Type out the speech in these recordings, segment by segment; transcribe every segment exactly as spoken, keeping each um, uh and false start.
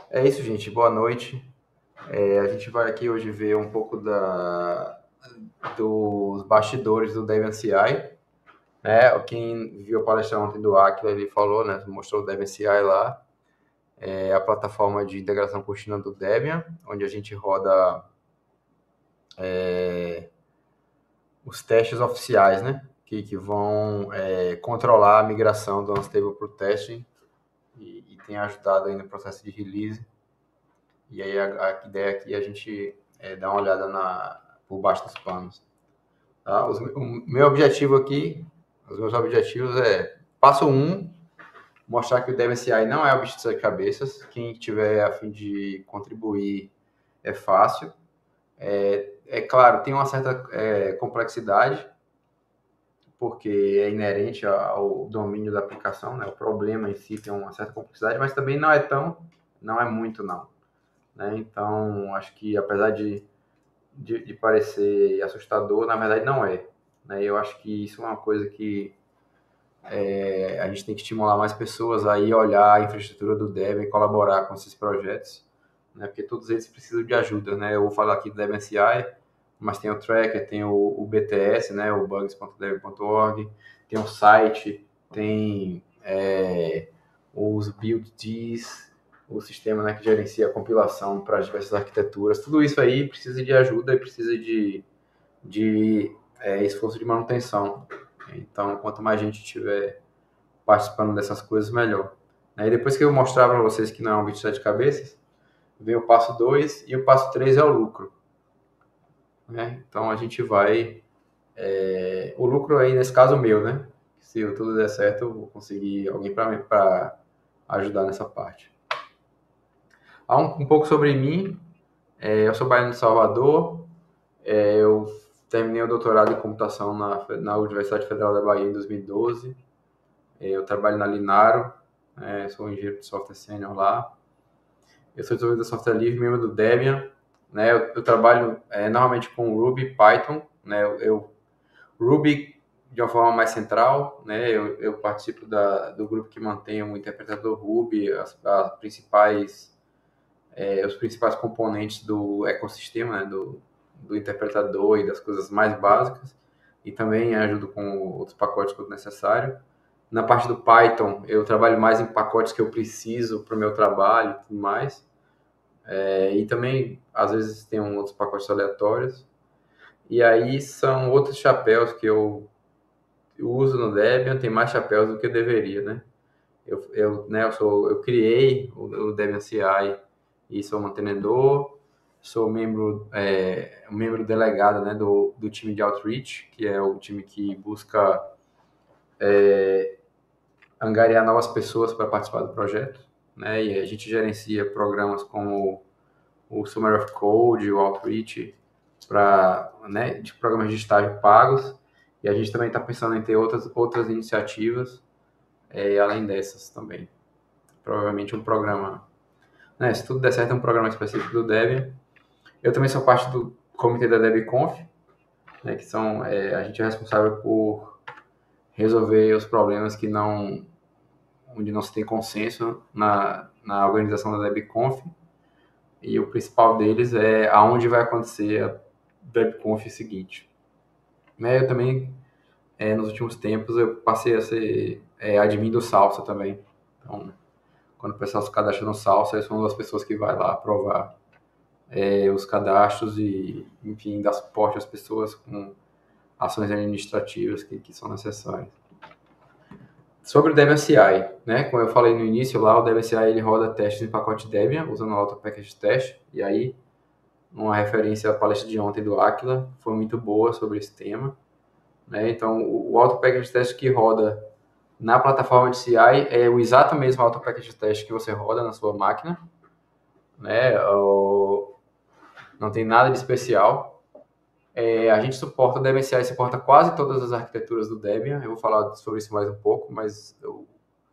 É isso, gente. Boa noite. É, a gente vai aqui hoje ver um pouco da, dos bastidores do Debian C I. Né? Quem viu a palestra ontem do Aquila, ele falou, né? Mostrou o Debian C I lá. É a plataforma de integração contínua do Debian, onde a gente roda é, os testes oficiais, né? Que, que vão é, controlar a migração do Unstable para o testing e, e tem ajudado aí no processo de release. E aí a, a ideia aqui é a gente é, dar uma olhada na, por baixo dos panos. Tá? Os, o meu objetivo aqui, os meus objetivos é, passo um, mostrar que o Debian C I não é o bicho de sete cabeças. Quem tiver a fim de contribuir é fácil. É, é claro, tem uma certa é, complexidade, porque é inerente ao domínio da aplicação, né? O problema em si tem uma certa complexidade, mas também não é tão, não é muito não. Né? Então, acho que apesar de De, de parecer assustador, na verdade não é. Né? Eu acho que isso é uma coisa que é, a gente tem que estimular mais pessoas a ir olhar a infraestrutura do Debian e colaborar com esses projetos, né? Porque todos eles precisam de ajuda. Né? Eu vou falar aqui do Debian C I, mas tem o Tracker, tem o, o B T S, né? O bugs ponto debian ponto org, tem o site, tem é, os builds, o sistema, né, que gerencia a compilação para as diversas arquiteturas. Tudo isso aí precisa de ajuda e precisa de, de é, esforço de manutenção. Então, quanto mais gente tiver participando dessas coisas, melhor. E depois que eu mostrar para vocês que não é um bicho de sete cabeças, vem o passo dois e o passo três é o lucro. Né? Então, a gente vai... É, o lucro aí, nesse caso, meu, né? Se tudo der certo, eu vou conseguir alguém para ajudar nessa parte. Ah, um, um pouco sobre mim. É, eu sou baiano de Salvador. É, eu terminei o doutorado em computação na, na Universidade Federal da Bahia em dois mil e doze. É, eu trabalho na Linaro. É, sou engenheiro de software sênior lá. Eu sou desenvolvedor de software livre, membro do Debian. Né? Eu, eu trabalho é, normalmente com Ruby e Python. Né? Eu, eu, Ruby de uma forma mais central. Né? Eu, eu participo da, do grupo que mantém o interpretador Ruby, as, as principais... É, os principais componentes do ecossistema, né, do, do interpretador e das coisas mais básicas, e também ajudo com outros pacotes quando necessário. Na parte do Python, eu trabalho mais em pacotes que eu preciso para o meu trabalho e tudo mais. É, e também, às vezes, tem um, outros pacotes aleatórios. E aí são outros chapéus que eu, eu uso no Debian, tem mais chapéus do que eu deveria, né? Eu, eu, né, eu, sou, eu criei o, o Debian C I e sou mantenedor, sou membro, é, membro delegado, né, do, do time de Outreach, que é o time que busca é, angariar novas pessoas para participar do projeto. Né, e a gente gerencia programas como o Summer of Code, o Outreach, pra, né, de programas de estágio pagos, e a gente também está pensando em ter outras, outras iniciativas é, além dessas também. Provavelmente um programa, né, se tudo der certo, é um programa específico do Debian. Eu também sou parte do comitê da DebConf, né, que são, é, a gente é responsável por resolver os problemas que não, onde não se tem consenso na, na organização da DebConf, e o principal deles é aonde vai acontecer a DebConf seguinte. Né, eu também, é, nos últimos tempos, eu passei a ser é, admin do Salsa também. Então, quando o pessoal se cadastra no Salsa, eu sou uma das pessoas que vai lá aprovar é, os cadastros e, enfim, dar suporte às pessoas com ações administrativas que, que são necessárias. Sobre o Debian C I, né? Como eu falei no início lá, o Debian C I ele roda testes em pacote Debian, usando o Auto Package Test, e aí uma referência à palestra de ontem do Aquila, foi muito boa sobre esse tema. Né? Então, o Auto Package Test que roda na plataforma de C I é o exato mesmo Auto Package Test que você roda na sua máquina. Né? O... Não tem nada de especial. É, a gente suporta, o Debian C I suporta quase todas as arquiteturas do Debian. Eu vou falar sobre isso mais um pouco, mas eu...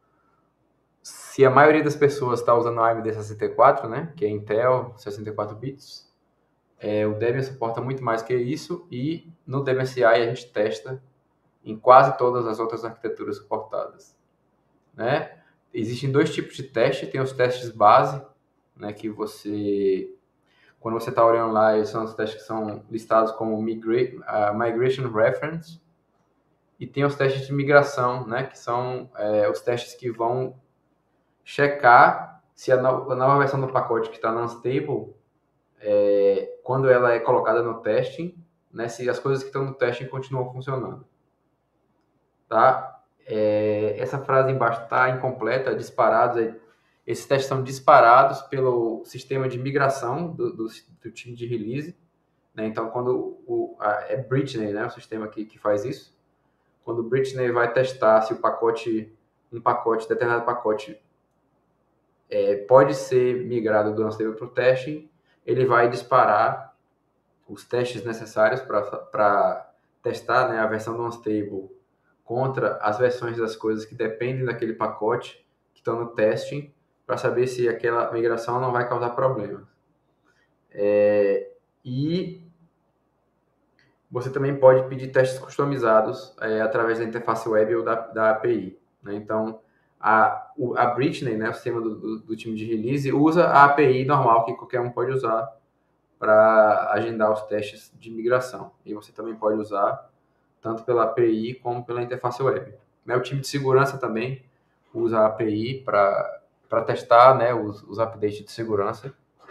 se a maioria das pessoas está usando o A M D sessenta e quatro, né, que é Intel, sessenta e quatro bits, é, o Debian suporta muito mais que isso, e no Debian C I a gente testa em quase todas as outras arquiteturas suportadas. Né? Existem dois tipos de teste, tem os testes base, né, que você, quando você está olhando lá, esses são os testes que são listados como migra uh, Migration Reference, e tem os testes de migração, né, que são é, os testes que vão checar se a, no, a nova versão do pacote que está no unstable, é, quando ela é colocada no testing, né, se as coisas que estão no testing continuam funcionando. Tá? É, essa frase embaixo está incompleta, disparados. Esses testes são disparados pelo sistema de migração do, do, do time de release. Né? Então, quando o, a, é Britney, né, o sistema que, que faz isso, quando o Britney vai testar se o pacote, um pacote, determinado pacote, é, pode ser migrado do unstable para o testing, ele vai disparar os testes necessários para testar, né, a versão do unstable contra as versões das coisas que dependem daquele pacote que estão no testing, para saber se aquela migração não vai causar problemas. É, e você também pode pedir testes customizados é, através da interface web ou da, da A P I. Né? Então, a, a Britney, né, o sistema do, do, do time de release, usa a A P I normal que qualquer um pode usar para agendar os testes de migração. E você também pode usar tanto pela A P I como pela interface web. O time de segurança também usa a API para testar, né, os, os updates de segurança.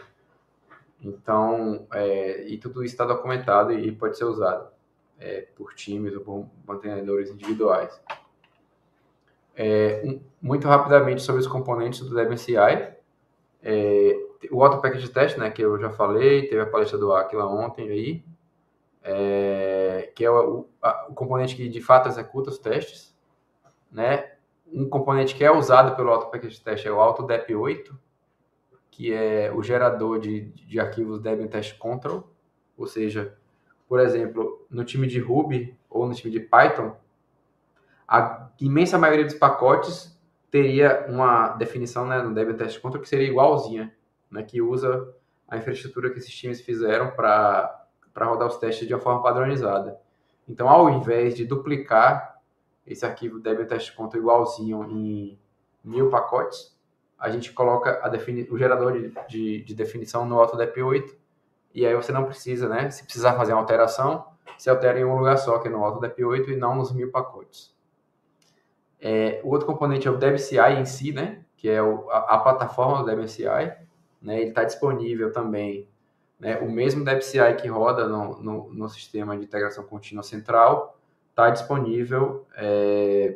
Então, é, e tudo isso está documentado e pode ser usado é, por times ou por mantenedores individuais. É, um, muito rapidamente sobre os componentes do Debian C I. É, o Auto Package Test, né, que eu já falei, teve a palestra do Aquila ontem aí, é, que é o, a, o componente que de fato executa os testes. Né? Um componente que é usado pelo Auto Package Test é o AutoDep oito, que é o gerador de, de arquivos Debian Test Control, ou seja, por exemplo, no time de Ruby ou no time de Python, a imensa maioria dos pacotes teria uma definição, né, no Debian Test Control que seria igualzinha, né, que usa a infraestrutura que esses times fizeram para para rodar os testes de uma forma padronizada. Então, ao invés de duplicar esse arquivo Debian Test Control igualzinho em mil pacotes, a gente coloca a defini- o gerador de, de, de definição no AutoDep oito, e aí você não precisa, né? Se precisar fazer uma alteração, se altera em um lugar só, que é no AutoDep oito, e não nos mil pacotes. É, o outro componente é o DebCI em si, né? Que é o, a, a plataforma do DebCI. Né? Ele está disponível também, né? O mesmo DebCI que roda no, no, no sistema de integração contínua central está disponível é,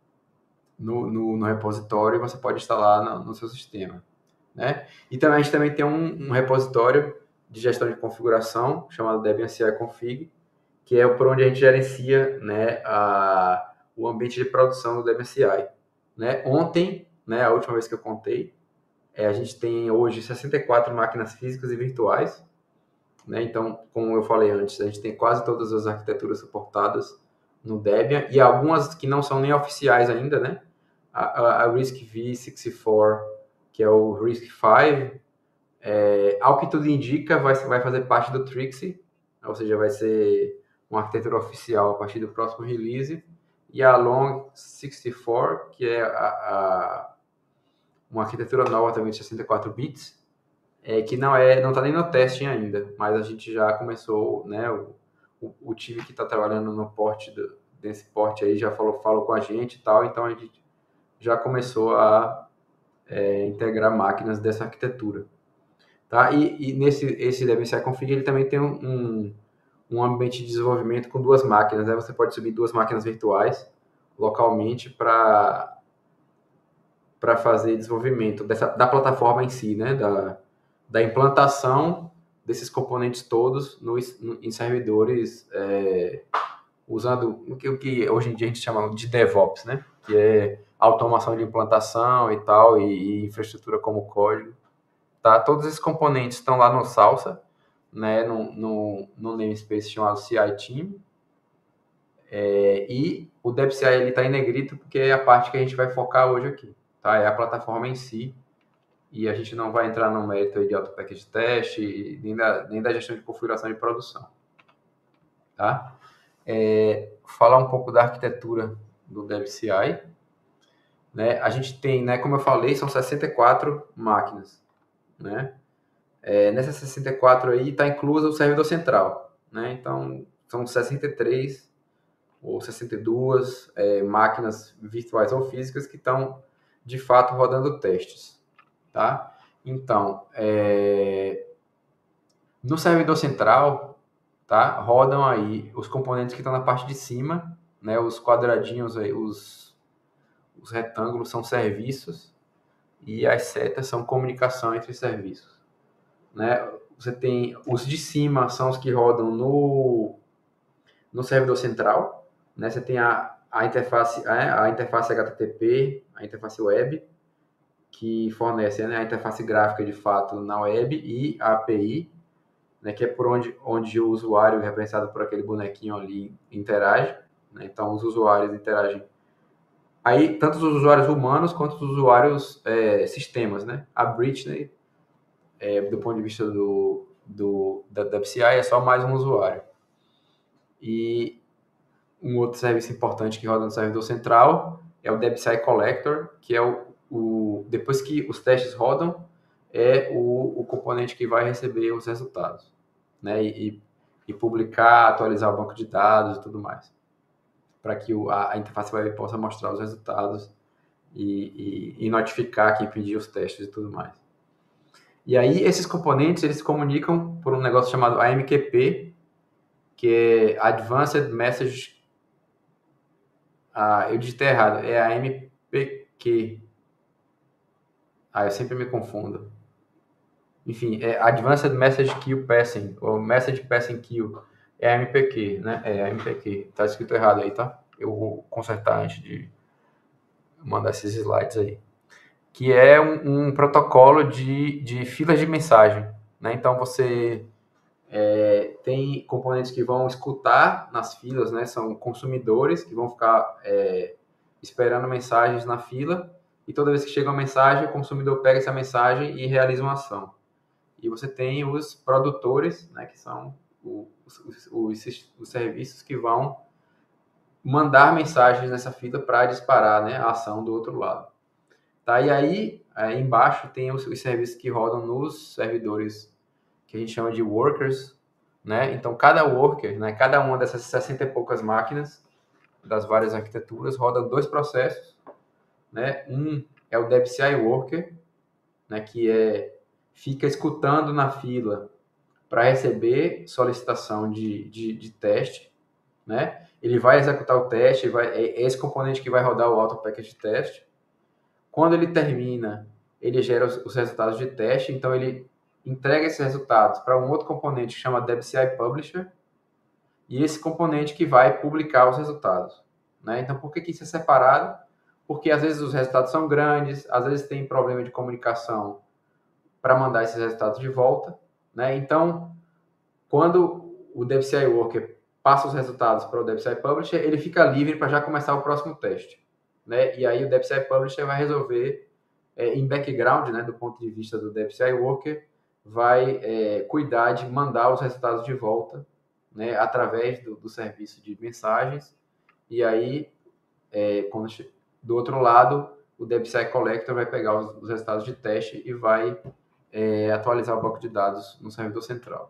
no, no, no repositório e você pode instalar no, no seu sistema. Né? E também a gente também tem um, um repositório de gestão de configuração chamado Debian C I Config, que é por onde a gente gerencia, né, a, o ambiente de produção do Debian C I. Né? Ontem, né, a última vez que eu contei, é, a gente tem hoje sessenta e quatro máquinas físicas e virtuais. Né? Então, como eu falei antes, a gente tem quase todas as arquiteturas suportadas no Debian, e algumas que não são nem oficiais ainda, né? A, a, a RISC-V sessenta e quatro, que é o RISC-V, é, ao que tudo indica, vai, vai fazer parte do Trixie, ou seja, vai ser uma arquitetura oficial a partir do próximo release, e a Long sessenta e quatro, que é a, a, uma arquitetura nova também de sessenta e quatro bits, é, que não é, não está nem no testing ainda, mas a gente já começou, né, o, o, o time que está trabalhando no porte do, desse porte aí já falou, falou com a gente e tal, então a gente já começou a é, integrar máquinas dessa arquitetura. Tá? E, e nesse esse Debian C I Config ele também tem um, um, um ambiente de desenvolvimento com duas máquinas, né? Você pode subir duas máquinas virtuais localmente para para fazer desenvolvimento dessa, da plataforma em si, né? Da, da implantação desses componentes todos no, no, em servidores é, usando o que, o que hoje em dia a gente chama de DevOps, né? Que é automação de implantação e tal, e, e infraestrutura como código. Tá? Todos esses componentes estão lá no Salsa, né? no, no, no namespace chamado C I Team. É, e o DebCI está em negrito porque é a parte que a gente vai focar hoje aqui. Tá? É a plataforma em si. E a gente não vai entrar no mérito de Auto Package Test, nem da, nem da gestão de configuração de produção. Tá? É, falar um pouco da arquitetura do DebCI. Né? A gente tem, né, como eu falei, são sessenta e quatro máquinas. né? É, nessa sessenta e quatro aí está incluso o servidor central, né? Então, são sessenta e três ou sessenta e duas é, máquinas virtuais ou físicas que estão, de fato, rodando testes, tá? Então, é, no servidor central, tá? Rodam aí os componentes que estão na parte de cima, né? Os quadradinhos aí, os, os retângulos são serviços e as setas são comunicação entre serviços, né? Você tem os de cima são os que rodam no, no servidor central, né? Você tem a, a interface a, a interface H T T P, a interface web, que fornece, né, a interface gráfica de fato na web, e a API, né, que é por onde, onde o usuário, representado por aquele bonequinho ali, interage, né? Então os usuários interagem aí, tanto os usuários humanos quanto os usuários é, sistemas, né? A Britney, é, do ponto de vista do, do, da, da P C I, é só mais um usuário. E um outro serviço importante que roda no servidor central é o D B C I Collector, que é o, o depois que os testes rodam, é o, o componente que vai receber os resultados, né? E, e publicar, atualizar o banco de dados e tudo mais, para que o, a, a interface web possa mostrar os resultados e, e, e notificar quem pediu os testes e tudo mais. E aí, esses componentes, eles se comunicam por um negócio chamado A M Q P, que é Advanced Message... Ah, eu digitei errado. É A M P Q. Ah, eu sempre me confundo. Enfim, é Advanced Message Queue Passing, ou Message Passing Queue. É A M P Q, né? É A M P Q. Tá escrito errado aí, tá? Eu vou consertar antes de mandar esses slides aí. Que é um, um protocolo de, de filas de mensagem, né? Então, você... É, tem componentes que vão escutar nas filas, né? São consumidores que vão ficar é, esperando mensagens na fila, e toda vez que chega uma mensagem, o consumidor pega essa mensagem e realiza uma ação. E você tem os produtores, né? Que são os, os, os, os serviços que vão mandar mensagens nessa fila para disparar, né, a ação do outro lado. Tá? E aí, aí embaixo tem os, os serviços que rodam nos servidores que a gente chama de workers, né? Então, cada worker, né, cada uma dessas sessenta e poucas máquinas das várias arquiteturas roda dois processos, né? Um é o D B C I worker, né, que é fica escutando na fila para receber solicitação de, de, de teste, né? Ele vai executar o teste, vai, é esse componente que vai rodar o auto package test. Quando ele termina, ele gera os, os resultados de teste, então ele entrega esses resultados para um outro componente que chama D B C I Publisher, e esse componente que vai publicar os resultados, né? Então, por que, que isso é separado? Porque às vezes os resultados são grandes, às vezes tem problema de comunicação para mandar esses resultados de volta, né? Então, quando o D B C I Worker passa os resultados para o D B C I Publisher, ele fica livre para já começar o próximo teste, né? E aí o D B C I Publisher vai resolver é, em background, né, do ponto de vista do D B C I Worker, vai é, cuidar de mandar os resultados de volta, né, através do, do serviço de mensagens. E aí, é, quando, do outro lado, o D B C I Collector vai pegar os, os resultados de teste e vai é, atualizar o banco de dados no servidor central.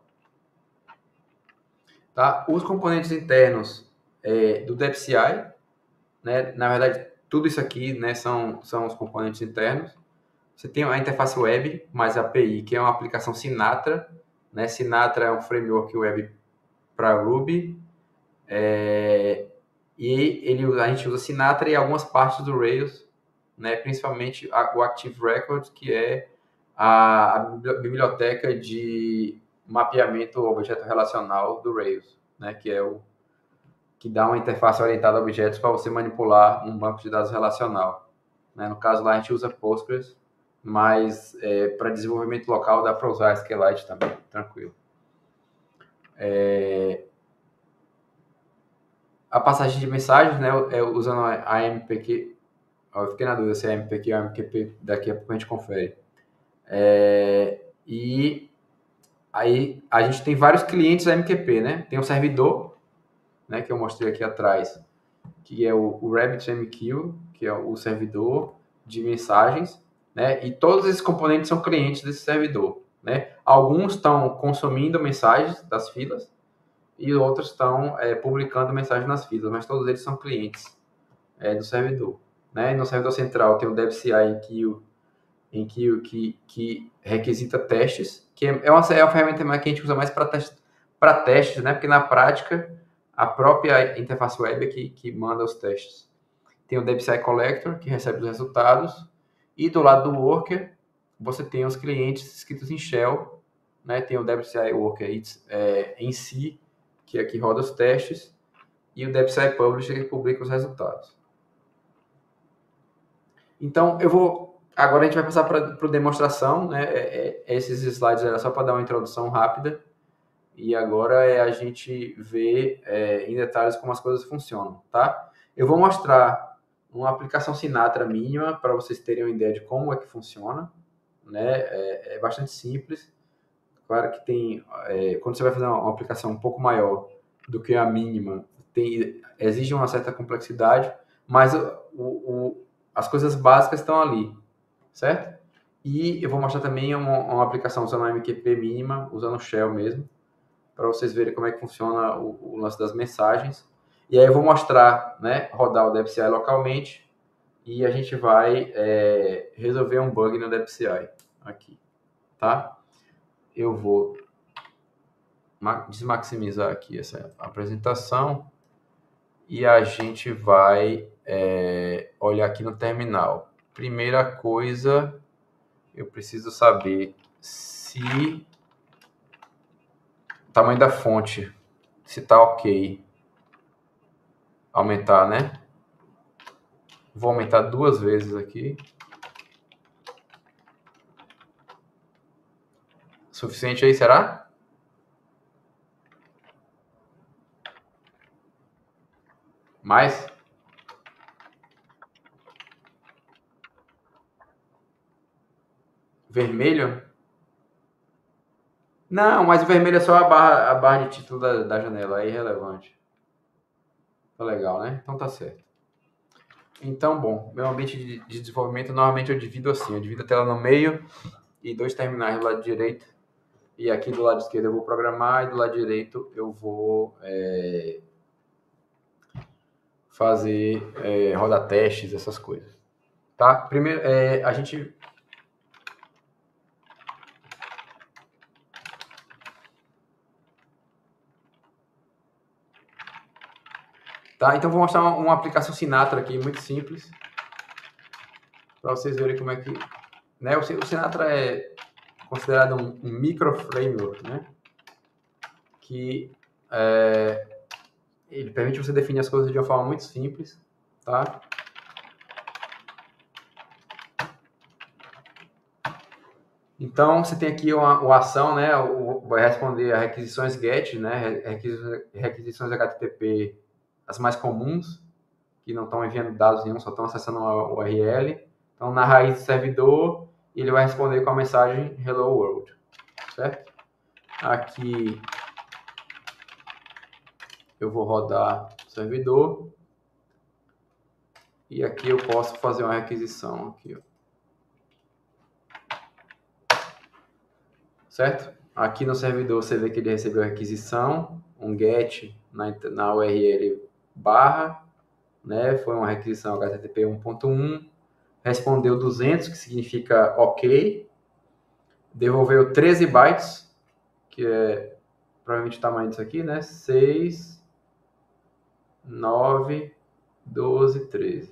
Tá? Os componentes internos é, do D B C I, né, na verdade, tudo isso aqui, né, são, são os componentes internos. Você tem a interface web, mais a API, que é uma aplicação Sinatra, né? Sinatra é um framework web para Ruby, é, e ele, a gente usa Sinatra e algumas partes do Rails, né? Principalmente a, o Active Record, que é a, a biblioteca de mapeamento objeto relacional do Rails, né? Que é o que dá uma interface orientada a objetos para você manipular um banco de dados relacional, né? No caso lá a gente usa Postgres, mas é, para desenvolvimento local dá para usar SQLite também, tranquilo. É, a passagem de mensagens, né, é, usando a M P Q, eu fiquei na dúvida se é M P Q ou M Q P, daqui a pouco a gente confere. É, e aí a gente tem vários clientes M Q P, né? Tem o servidor, né, que eu mostrei aqui atrás, que é o, o RabbitMQ, que é o servidor de mensagens, né? E todos esses componentes são clientes desse servidor, né? Alguns estão consumindo mensagens das filas e outros estão é, publicando mensagens nas filas, mas todos eles são clientes é, do servidor, né? E no servidor central tem o DevCI em que o em que o que, que requisita testes, que é uma, é uma ferramenta que a gente usa mais para testes, para testes, né? Porque na prática a própria interface web é que, que manda os testes. Tem o DevCI Collector, que recebe os resultados, e do lado do worker você tem os clientes escritos em shell, né? Tem o DevCI Worker é, em si, que é que roda os testes, e o DevCI Publisher, que publica os resultados. Então, eu vou... Agora a gente vai passar para a demonstração, né? É, é, esses slides era só para dar uma introdução rápida. E agora é a gente ver é, em detalhes como as coisas funcionam, tá? Eu vou mostrar uma aplicação Sinatra mínima para vocês terem uma ideia de como é que funciona, né? É, é bastante simples. Claro que tem... É, quando você vai fazer uma, uma aplicação um pouco maior do que a mínima, tem, exige uma certa complexidade, mas o, o, as coisas básicas estão ali, certo? E eu vou mostrar também uma, uma aplicação usando a M Q P mínima, usando o Shell mesmo, para vocês verem como é que funciona o, o lance das mensagens. E aí eu vou mostrar, né, rodar o DevCI localmente e a gente vai é, resolver um bug no DevCI aqui, tá? Eu vou desmaximizar aqui essa apresentação e a gente vai é, olhar aqui no terminal. Primeira coisa, eu preciso saber se o tamanho da fonte, se tá ok. Aumentar, né? Vou aumentar duas vezes aqui. Suficiente aí, será? Mais? Vermelho? Não, mas o vermelho é só a barra, a barra de título da, da janela, é irrelevante. Tá legal, né? Então tá certo. Então, bom, meu ambiente de, de desenvolvimento, normalmente eu divido assim, eu divido a tela no meio e dois terminais do lado direito. E aqui do lado esquerdo eu vou programar e do lado direito eu vou é, fazer, é, rodar testes, essas coisas. Tá? Primeiro, é, a gente... Tá? Então, vou mostrar uma, uma aplicação Sinatra aqui, muito simples, para vocês verem como é que... Né? O, o Sinatra é considerado um, um micro-framework, né? Que é, ele permite você definir as coisas de uma forma muito simples, tá? Então, você tem aqui uma, uma ação, né? O, vai responder a requisições GET, né? Requisições, requisições H T T P, as mais comuns, que não estão enviando dados nenhum, só estão acessando uma U R L. Então, na raiz do servidor, ele vai responder com a mensagem Hello World, certo? Aqui eu vou rodar o servidor e aqui eu posso fazer uma requisição aqui, ó. Certo? Aqui no servidor você vê que ele recebeu a requisição, um get na, na U R L barra, né? Foi uma requisição H T T P um ponto um, respondeu duzentos, que significa ok, devolveu treze bytes, que é provavelmente o tamanho disso aqui, né? seis, nove, doze, treze.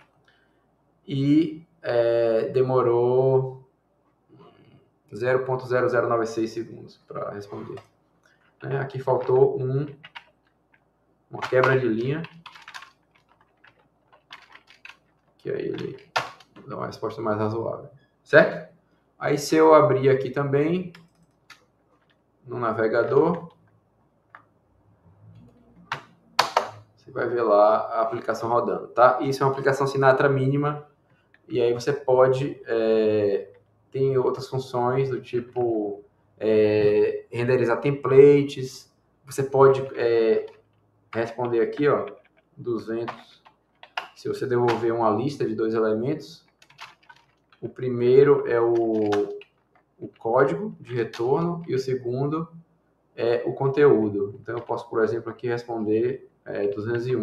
E é, demorou zero ponto zero zero nove seis segundos para responder. É, aqui faltou um, uma quebra de linha, que aí ele dá uma resposta mais razoável, certo? Aí se eu abrir aqui também no navegador, você vai ver lá a aplicação rodando, tá? Isso é uma aplicação Sinatra mínima, e aí você pode, é, tem outras funções do tipo é, renderizar templates, você pode é, responder aqui, ó, duzentos, se você devolver uma lista de dois elementos, O primeiro é o, o código de retorno e o segundo é o conteúdo. Então, eu posso, por exemplo, aqui responder é, duzentos e um.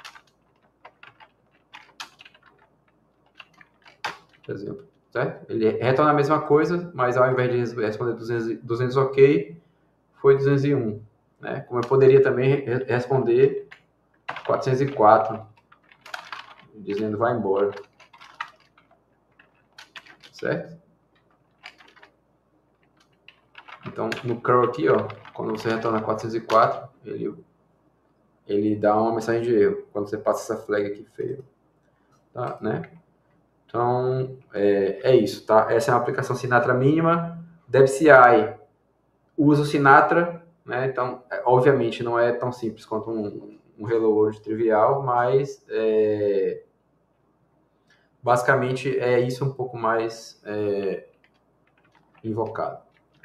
Por exemplo, certo? Ele retorna a mesma coisa, mas ao invés de responder duzentos, duzentos ok, foi duzentos e um. Né? Como eu poderia também responder quatrocentos e quatro, dizendo vai embora. Certo? Então, no curl aqui, ó, quando você retorna quatrocentos e quatro, ele, ele dá uma mensagem de erro, quando você passa essa flag aqui feio. Tá, né? Então, é, é isso, tá? Essa é uma aplicação Sinatra mínima. DebCI usa o Sinatra, né? Então, é, obviamente, não é tão simples quanto um, um Hello World trivial, mas é, basicamente é isso um pouco mais é, invocado.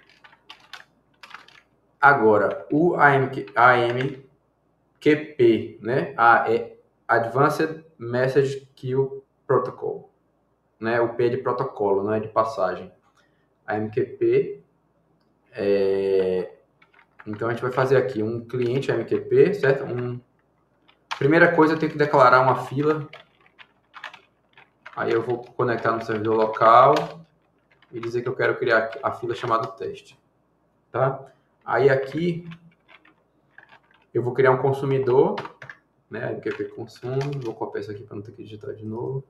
Agora, o A M Q P, né? A, é Advanced Message Queue Protocol, né? O P é de protocolo, não é de passagem. A M Q P, é... então a gente vai fazer aqui um cliente A M Q P, certo? Um... Primeira coisa, eu tenho que declarar uma fila. Aí eu vou conectar no servidor local e dizer que eu quero criar a fila chamada teste, tá? Aí aqui eu vou criar um consumidor, né? A M Q P consumo, vou copiar isso aqui para não ter que digitar de novo.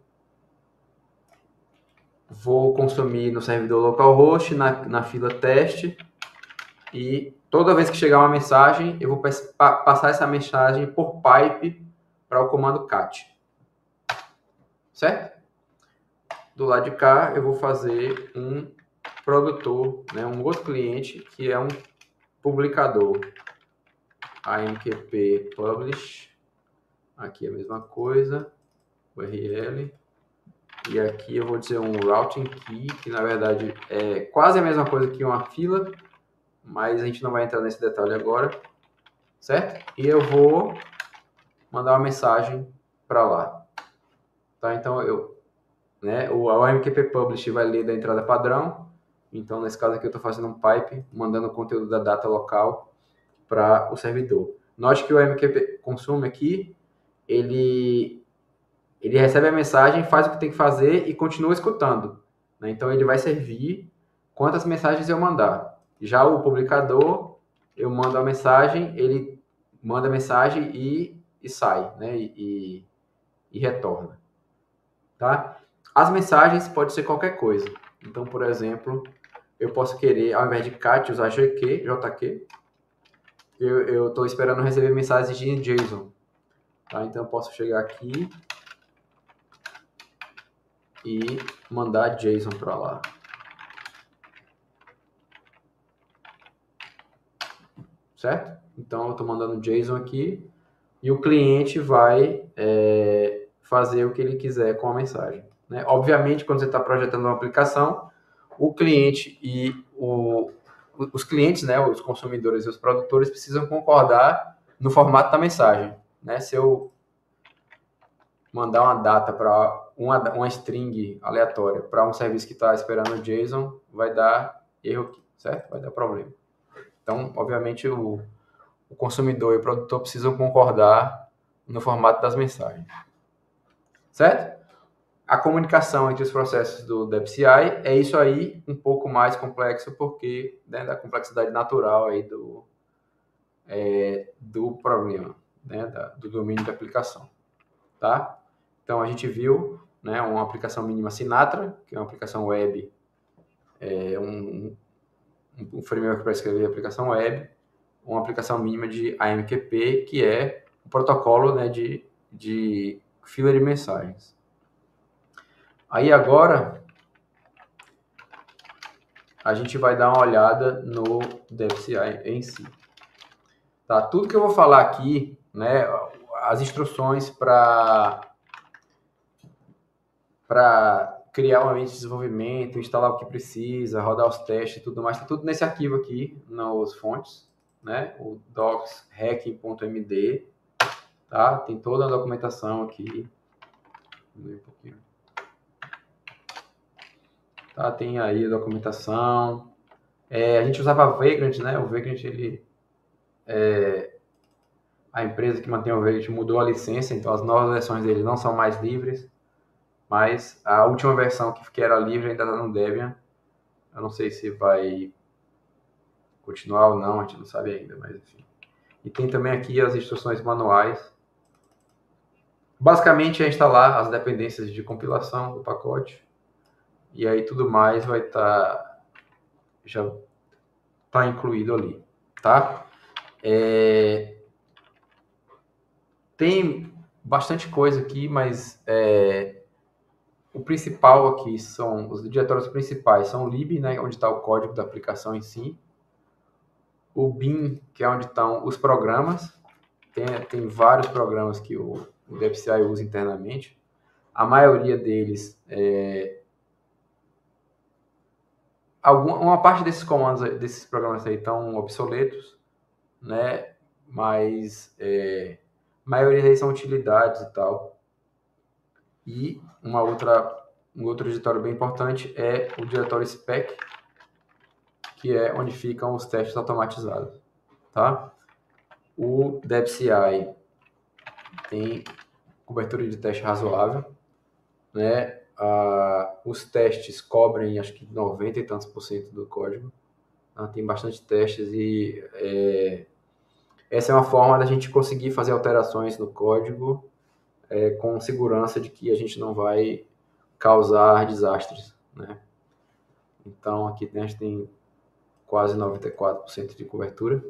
Vou consumir no servidor localhost, na, na fila teste, e toda vez que chegar uma mensagem, eu vou passar essa mensagem por pipe para o comando cat. Certo? Do lado de cá, eu vou fazer um produtor, né, um outro cliente, que é um publicador. A M Q P publish, aqui é a mesma coisa, U R L. E aqui eu vou dizer um routing key, que na verdade é quase a mesma coisa que uma fila, mas a gente não vai entrar nesse detalhe agora, certo? E eu vou mandar uma mensagem para lá, tá? Então eu, né, o A M Q P publish vai ler da entrada padrão, então nesse caso aqui eu estou fazendo um pipe, mandando o conteúdo da data local para o servidor. Note que o A M Q P consume aqui, ele ele recebe a mensagem, faz o que tem que fazer e continua escutando, né? Então ele vai servir quantas mensagens eu mandar. Já o publicador, eu mando a mensagem, ele manda a mensagem e, e sai, né? E, e, e retorna, tá? As mensagens pode ser qualquer coisa. Então, por exemplo, eu posso querer, ao invés de cat, usar G Q, J Q. Eu estou esperando receber mensagens de JSON, tá? Então eu posso chegar aqui e mandar JSON para lá. Certo? Então, eu estou mandando JSON aqui e o cliente vai é, fazer o que ele quiser com a mensagem. Né? Obviamente, quando você está projetando uma aplicação, o cliente e o, os clientes, né, os consumidores e os produtores precisam concordar no formato da mensagem. Né? Se eu mandar uma data para uma, uma string aleatória para um serviço que está esperando o JSON, vai dar erro aqui, certo? Vai dar problema. Então, obviamente, o, o consumidor e o produtor precisam concordar no formato das mensagens. Certo? A comunicação entre os processos do DebCI é isso aí, um pouco mais complexo, porque né, da complexidade natural aí do, é, do problema, né, da, do domínio da aplicação. Tá? Então, a gente viu né, uma aplicação mínima Sinatra, que é uma aplicação web, é um, um framework para escrever aplicação web, uma aplicação mínima de A M Q P, que é um protocolo né, de, de fila de mensagens. Aí agora, a gente vai dar uma olhada no DebCI em si. Tá? Tudo que eu vou falar aqui, né, as instruções para para criar um ambiente de desenvolvimento, instalar o que precisa, rodar os testes e tudo mais, está tudo nesse arquivo aqui, nas fontes, né? O docs hacking.md, tá? Tem toda a documentação aqui. Um pouquinho. Tá? Tem aí a documentação. É, a gente usava Vagrant, né? O Vagrant, ele... É, a empresa que mantém o Vagrant mudou a licença, então as novas versões dele não são mais livres, mas a última versão que era livre ainda está no Debian. Eu não sei se vai continuar ou não, a gente não sabe ainda, mas enfim. E tem também aqui as instruções manuais. Basicamente é instalar as dependências de compilação do pacote, e aí tudo mais vai estar tá, já está incluído ali, tá? É, tem bastante coisa aqui, mas é, o principal aqui são os diretórios principais, são o lib, né, onde está o código da aplicação em si, o bin, que é onde estão os programas, tem, tem vários programas que o, o D F C I usa internamente, a maioria deles, é, alguma, uma parte desses comandos, desses programas aí estão obsoletos, né, mas é, a maioria deles são utilidades e tal. E uma outra, um outro diretório bem importante é o diretório spec, que é onde ficam os testes automatizados, tá? O D F C I tem cobertura de teste razoável, né? Ah, os testes cobrem acho que noventa e tantos por cento do código, tá? Tem bastante testes e é, essa é uma forma da gente conseguir fazer alterações no código é, com segurança de que a gente não vai causar desastres, né? Então aqui a gente tem quase noventa e quatro por cento de cobertura.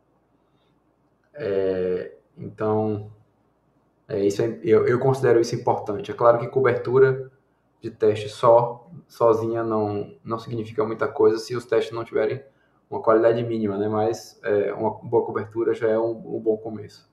É, então, é, isso é, eu, eu considero isso importante. É claro que cobertura de teste só, sozinha, não, não significa muita coisa se os testes não tiverem uma qualidade mínima, né? Mas é, uma boa cobertura já é um, um bom começo.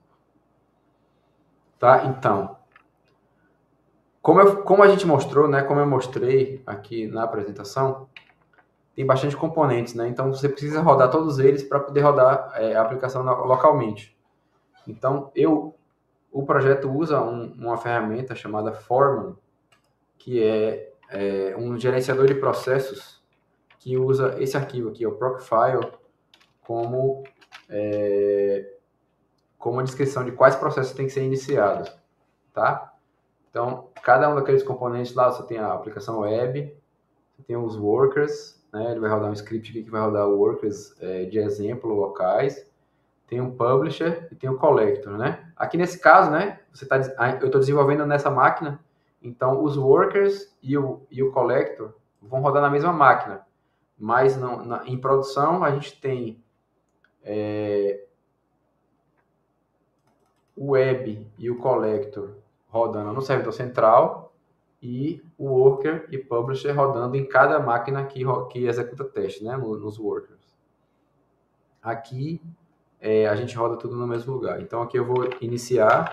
Tá? Então, como, eu, como a gente mostrou, né? Como eu mostrei aqui na apresentação, tem bastante componentes, né? Então, você precisa rodar todos eles para poder rodar é, a aplicação localmente. Então, eu, o projeto usa um, uma ferramenta chamada Foreman, que é, é um gerenciador de processos que usa esse arquivo aqui, o Procfile, como, é, como uma descrição de quais processos têm que ser iniciados, tá? Então, cada um daqueles componentes lá, você tem a aplicação web, você tem os workers, né? Ele vai rodar um script aqui que vai rodar workers é, de exemplo locais, tem um publisher e tem um collector, né? Aqui nesse caso, né, você tá, eu estou desenvolvendo nessa máquina, então os workers e o, e o collector vão rodar na mesma máquina, mas não, na, em produção a gente tem é, o web e o collector rodando no servidor central e o worker e publisher rodando em cada máquina que, que executa teste, né, nos workers. Aqui é, a gente roda tudo no mesmo lugar. Então aqui eu vou iniciar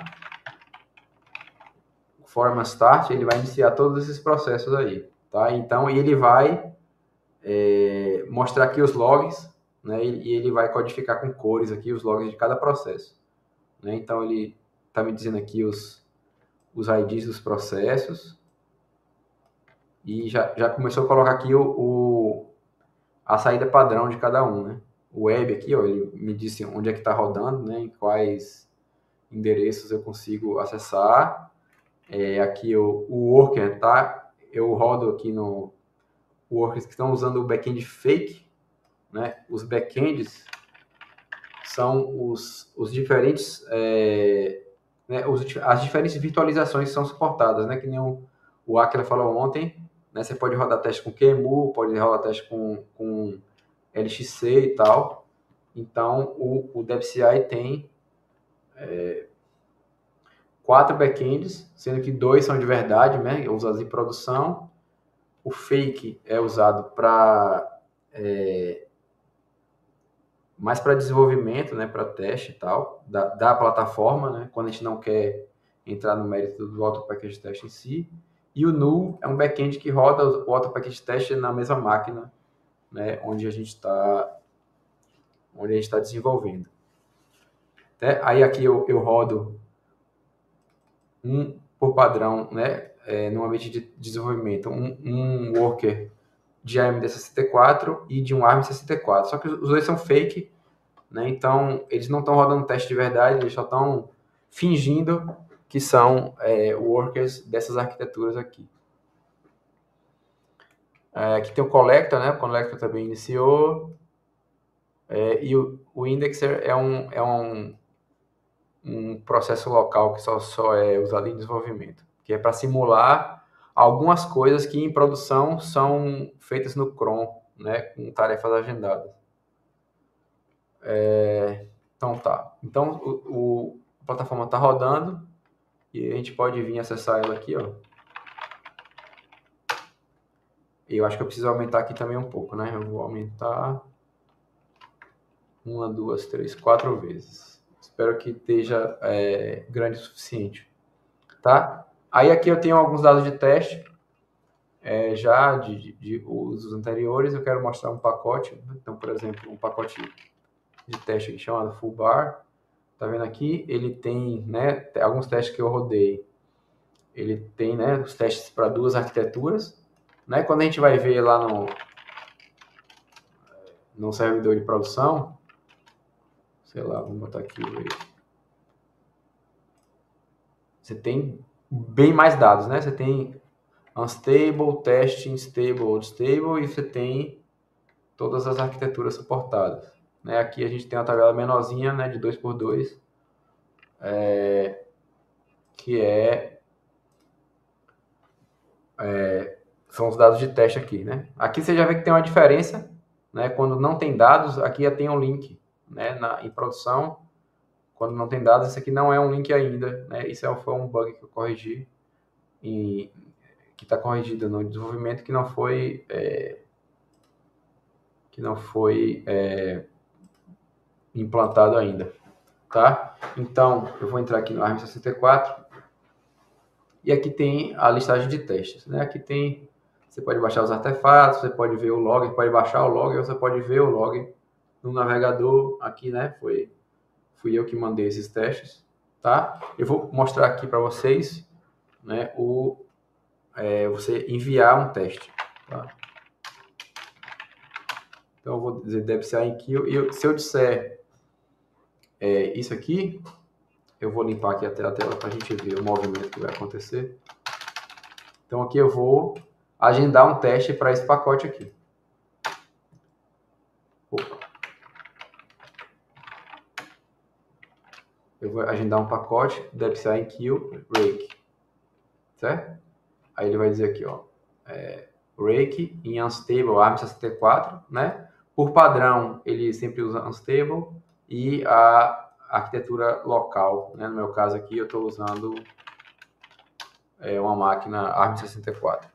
o Foreman Start, ele vai iniciar todos esses processos aí, tá? Então ele vai é, mostrar aqui os logs, né? E ele vai codificar com cores aqui os logs de cada processo, né? Então ele está me dizendo aqui os, os I Ds dos processos e já, já começou a colocar aqui o, o, a saída padrão de cada um, né? O web aqui, ó, ele me disse onde é que está rodando, né? Em quais endereços eu consigo acessar. É, aqui o, o worker, tá? Eu rodo aqui no workers que estão usando o backend fake, né? Os backends são os, os diferentes, é, né? os, as diferentes virtualizações que são suportadas, né? Que nem o, o Aquila falou ontem, né? Você pode rodar teste com Q E M U, pode rodar teste com, com L X C e tal. Então, o, o D F C I tem é, quatro backends, sendo que dois são de verdade, né? Usados em produção. O fake é usado para é, mais para desenvolvimento, né? Para teste e tal, da, da plataforma, né? Quando a gente não quer entrar no mérito do auto package test em si. E o null é um backend que roda o auto package test na mesma máquina, né? Onde a gente está onde a gente está desenvolvendo. É, aí aqui eu, eu rodo um por padrão, né? É, no ambiente de desenvolvimento, um, um worker de A M D sessenta e quatro e de um ARM sessenta e quatro. Só que os dois são fake, né? Então eles não estão rodando teste de verdade, eles só estão fingindo que são é, workers dessas arquiteturas aqui. É, aqui tem o collector, né? O collector também iniciou. É, e o, o indexer é um, é um, um processo local que só, só é usado em desenvolvimento, que é para simular algumas coisas que em produção são feitas no cron, né? Com tarefas agendadas. É, então tá. Então o, o, a plataforma está rodando e a gente pode vir acessar ela aqui, ó. E eu acho que eu preciso aumentar aqui também um pouco, né? Eu vou aumentar uma, duas, três, quatro vezes. Espero que esteja é, grande o suficiente, tá? Aí aqui eu tenho alguns dados de teste é, já de, de, de usos anteriores. Eu quero mostrar um pacote. Então, por exemplo, um pacote de teste aqui chamado fullbar. Tá vendo aqui? Ele tem, né, alguns testes que eu rodei. Ele tem, né, os testes para duas arquiteturas, né? Quando a gente vai ver lá no no servidor de produção, sei lá, vamos botar aqui, você tem bem mais dados, né? Você tem unstable, testing, stable, stable e você tem todas as arquiteturas suportadas. Né? Aqui a gente tem uma tabela menorzinha, né, de dois por dois, é, que é, é, são os dados de teste aqui, né? Aqui você já vê que tem uma diferença, né? Quando não tem dados, aqui já tem um link, né? Na, em produção, quando não tem dados, esse aqui não é um link ainda, né? Isso foi um bug que eu corrigi, e, que está corrigido no desenvolvimento, que não foi, é, que não foi é, implantado ainda, tá? Então, eu vou entrar aqui no ARM sessenta e quatro, e aqui tem a listagem de testes, né? Aqui tem, você pode baixar os artefatos, você pode ver o log, pode baixar o log, você pode ver o log no navegador. Aqui, né? Foi, fui eu que mandei esses testes, tá? Eu vou mostrar aqui para vocês, né? O é, você enviar um teste, tá? Então eu vou dizer debc em kill, e eu, se eu disser é, isso aqui, eu vou limpar aqui até a tela para a gente ver o movimento que vai acontecer. Então aqui eu vou agendar um teste para esse pacote aqui. Opa. Eu vou agendar um pacote, debc em kill, rake, certo? Aí ele vai dizer aqui, ó, é, rake em unstable ARM sessenta e quatro, né? Por padrão, ele sempre usa unstable e a arquitetura local, né? No meu caso aqui, eu estou usando é, uma máquina ARM sessenta e quatro.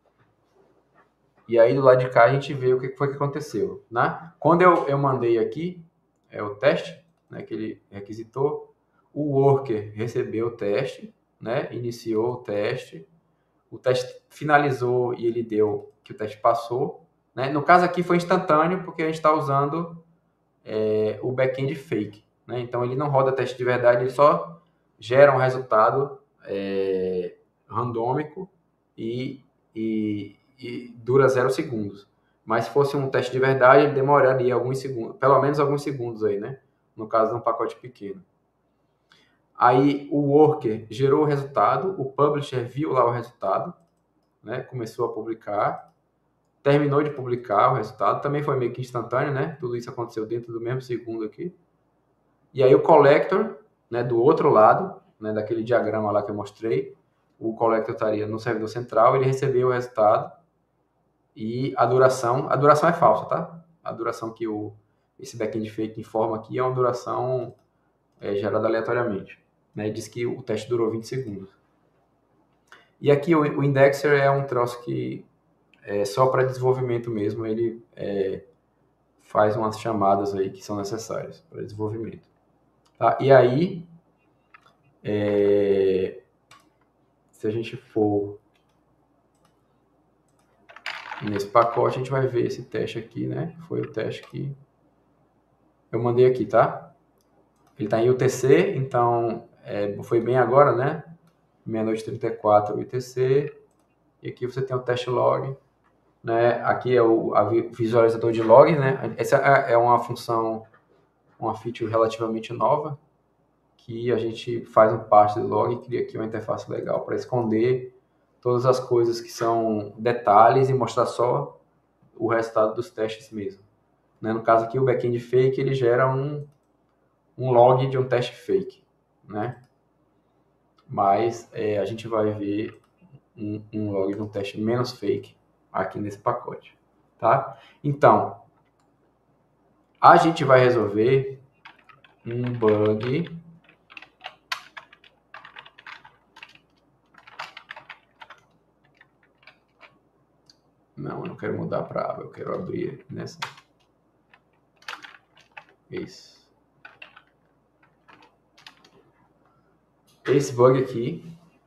E aí, do lado de cá, a gente vê o que foi que aconteceu, né? Quando eu, eu mandei aqui é, o teste, né, que ele requisitou, o worker recebeu o teste, né? Iniciou o teste, o teste finalizou e ele deu que o teste passou, né? No caso aqui foi instantâneo, porque a gente está usando é, o back-end fake, né? Então ele não roda teste de verdade, ele só gera um resultado é, randômico e, e, e dura zero segundos. Mas se fosse um teste de verdade, ele demoraria alguns segundos, pelo menos alguns segundos aí, né? No caso de um pacote pequeno. Aí o worker gerou o resultado, o publisher viu lá o resultado, né? Começou a publicar, terminou de publicar o resultado, também foi meio que instantâneo, né? Tudo isso aconteceu dentro do mesmo segundo aqui. E aí o collector, né, do outro lado, né, daquele diagrama lá que eu mostrei, o collector estaria no servidor central, ele recebeu o resultado e a duração, a duração é falsa, tá? A duração que o, esse backend fake informa aqui é uma duração é, gerada aleatoriamente, né? Diz que o teste durou vinte segundos. E aqui o, o indexer é um troço que é só para desenvolvimento mesmo, ele é, faz umas chamadas aí que são necessárias para desenvolvimento. Tá? E aí, é, se a gente for nesse pacote, a gente vai ver esse teste aqui, né? Foi o teste que eu mandei aqui, tá? Ele está em U T C, então é, foi bem agora, né? meia-noite e trinta e quatro U T C. E aqui você tem o teste log. né? Aqui é o a visualizador de log, né? Essa é uma função, uma feature relativamente nova, que a gente faz um parse do log e cria aqui uma interface legal para esconder todas as coisas que são detalhes e mostrar só o resultado dos testes mesmo. Né? No caso aqui, o backend fake, ele gera um, um log de um teste fake, né? Mas é, a gente vai ver um, um log de um teste menos fake aqui nesse pacote, tá? Então, a gente vai resolver um bug não, eu não quero mudar para aba, eu quero abrir nessa. Isso. Esse bug aqui,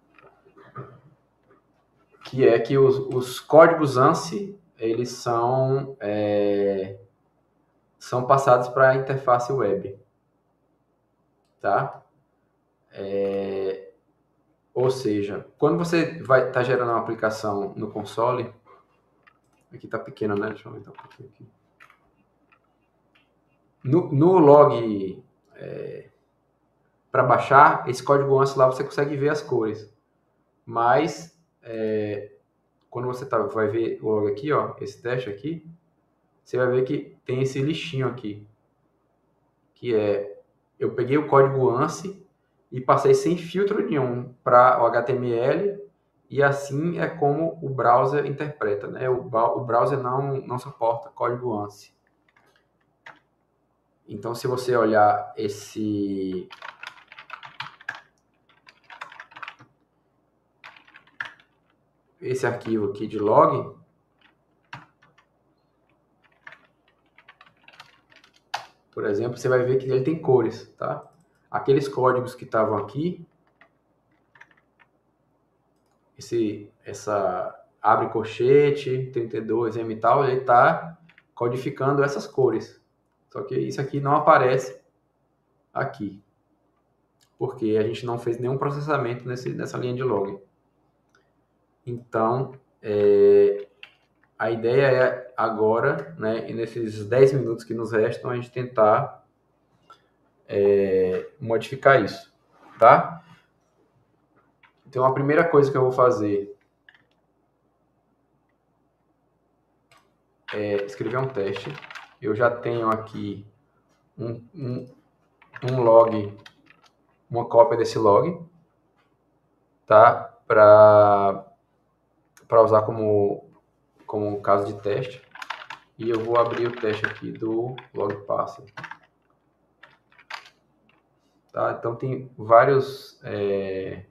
que é que os, os códigos ANSI, eles são, é, são passados para a interface web, tá? É, ou seja, quando você vai estar tá gerando uma aplicação no console, aqui tá pequeno, né? Deixa eu aumentar um pouquinho aqui. No, no log é, para baixar, esse código ANSI lá você consegue ver as cores, mas é, quando você tá, vai ver o log aqui, ó, esse teste aqui, você vai ver que tem esse lixinho aqui, que é, eu peguei o código ANSI e passei sem filtro nenhum para o H T M L, e assim é como o browser interpreta, né? O, o browser não, não suporta código ANSI. Então, se você olhar esse... esse arquivo aqui de log, por exemplo, você vai ver que ele tem cores, tá? Aqueles códigos que estavam aqui, esse, essa abre colchete, trinta e dois, M e tal, ele está codificando essas cores. Só que isso aqui não aparece aqui, porque a gente não fez nenhum processamento nesse, nessa linha de log. Então, é, a ideia é agora, né, e nesses dez minutos que nos restam, a gente tentar é, modificar isso, tá? Então, a primeira coisa que eu vou fazer é escrever um teste. Eu já tenho aqui um, um, um log, uma cópia desse log, tá? Para para usar como, como caso de teste. E eu vou abrir o teste aqui do log parser. Tá? Então tem vários é,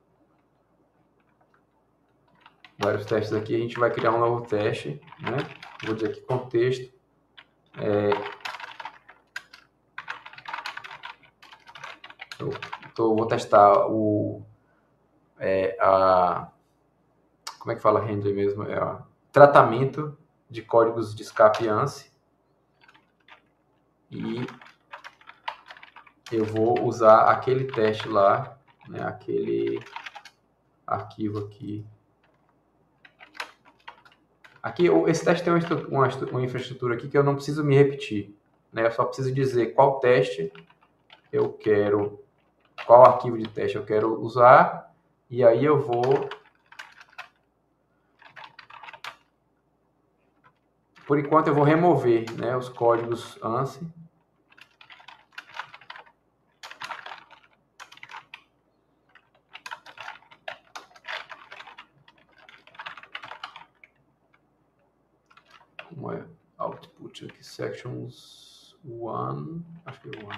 vários testes aqui. A gente vai criar um novo teste, né? Vou dizer aqui contexto. É, eu tô, vou testar o é, a como é que fala render mesmo? É a, tratamento de códigos de escape ANSI. E eu vou usar aquele teste lá, né, aquele arquivo aqui. Aqui, esse teste tem uma, uma infraestrutura aqui que eu não preciso me repetir, né? Eu só preciso dizer qual teste eu quero, qual arquivo de teste eu quero usar, e aí eu vou... Por enquanto eu vou remover, né, os códigos ANSI. Como é? Output aqui, sections one, acho que é one.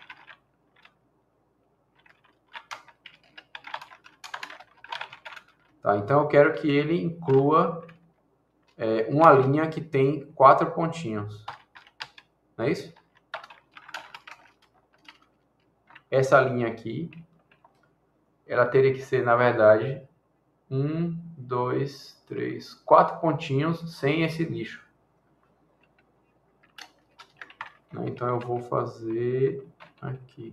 Tá, então eu quero que ele inclua é, uma linha que tem quatro pontinhos. Não é isso? Essa linha aqui, ela teria que ser, na verdade, um, dois, três, quatro pontinhos sem esse lixo. Então eu vou fazer aqui.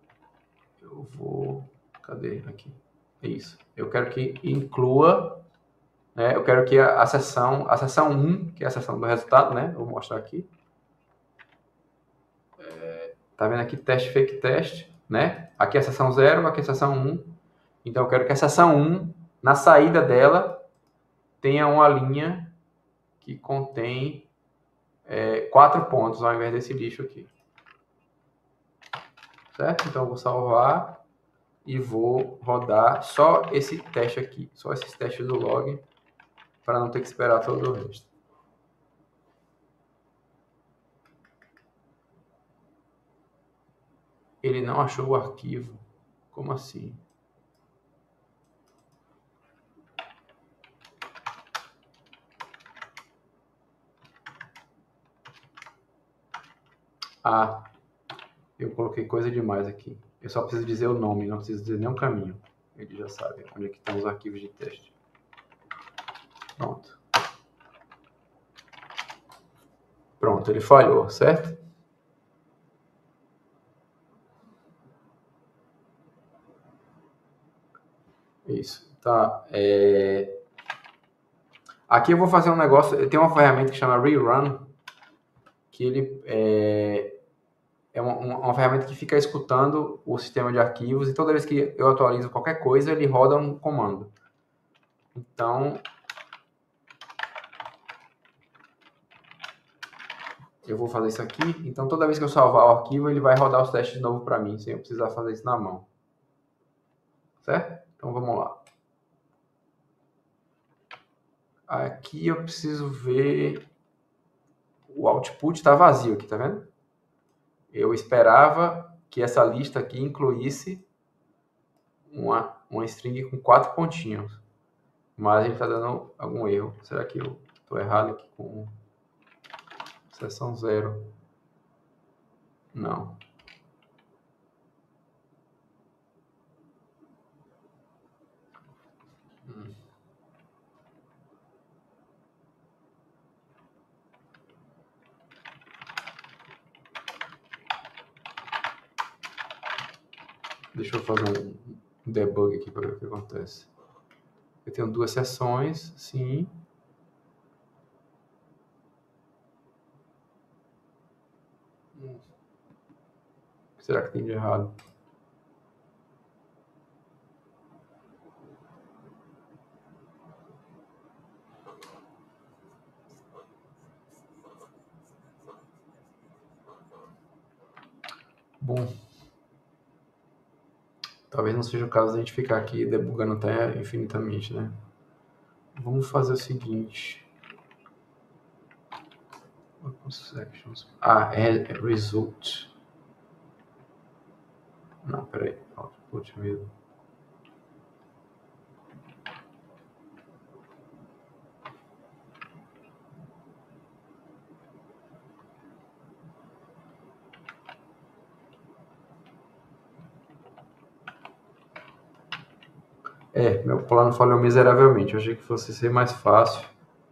Eu vou... Cadê? Aqui. É isso. Eu quero que inclua né? Eu quero que a, a seção, a seção um, que é a seção do resultado, né? Vou mostrar aqui. É, tá vendo aqui teste, fake teste, né? Aqui é a seção zero, aqui é a seção um. Então eu quero que a seção um, na saída dela, tenha uma linha que contém é, quatro pontos ao invés desse lixo aqui. Certo? Então eu vou salvar e vou rodar só esse teste aqui, só esses testes do log, para não ter que esperar todo o resto. Ele não achou o arquivo. Como assim? Ah, eu coloquei coisa demais aqui. Eu só preciso dizer o nome, não preciso dizer nenhum caminho. Ele já sabe onde é que estão os arquivos de teste. Pronto. Pronto, ele falhou, certo? Isso. Tá. É... Aqui eu vou fazer um negócio. Tem uma ferramenta que chama Rerun, que ele é, é uma, uma ferramenta que fica escutando o sistema de arquivos e toda vez que eu atualizo qualquer coisa, ele roda um comando. Então, eu vou fazer isso aqui. Então, toda vez que eu salvar o arquivo, ele vai rodar os testes de novo para mim, sem eu precisar fazer isso na mão. Certo? Então, vamos lá. Aqui eu preciso ver... O output está vazio aqui, tá vendo? Eu esperava que essa lista aqui incluísse uma, uma string com quatro pontinhos. Mas ele está dando algum erro. Será que eu estou errado aqui com seção zero? Não. Hum. Deixa eu fazer um debug aqui para ver o que acontece. Eu tenho duas seções, sim. Hum. O que será que tem de errado? Bom, talvez não seja o caso de a gente ficar aqui debugando até infinitamente, né? Vamos fazer o seguinte. Ah, é result. Não, peraí. Output mesmo. É, meu plano falhou miseravelmente. Eu achei que fosse ser mais fácil.